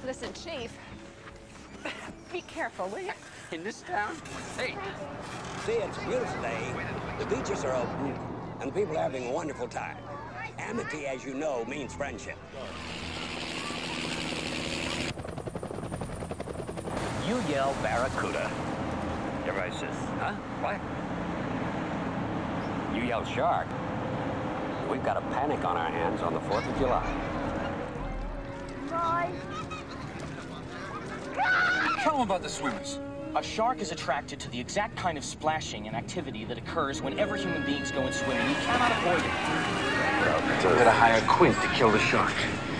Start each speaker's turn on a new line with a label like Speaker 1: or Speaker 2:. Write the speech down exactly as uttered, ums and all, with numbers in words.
Speaker 1: Listen, Chief, be careful, will you?
Speaker 2: In this town? Hey.
Speaker 3: See, it's a beautiful day. The beaches are open, and people are having a wonderful time. Amity, as you know, means friendship.
Speaker 2: You yell Barracuda. Everybody says, huh? What? You yell shark. We've got a panic on our hands on the fourth of July.
Speaker 1: Bye.
Speaker 4: Tell them about the swimmers.
Speaker 5: A shark is attracted to the exact kind of splashing and activity that occurs whenever human beings go in swimming. You cannot avoid it.
Speaker 4: We're gonna hire Quint to kill the shark.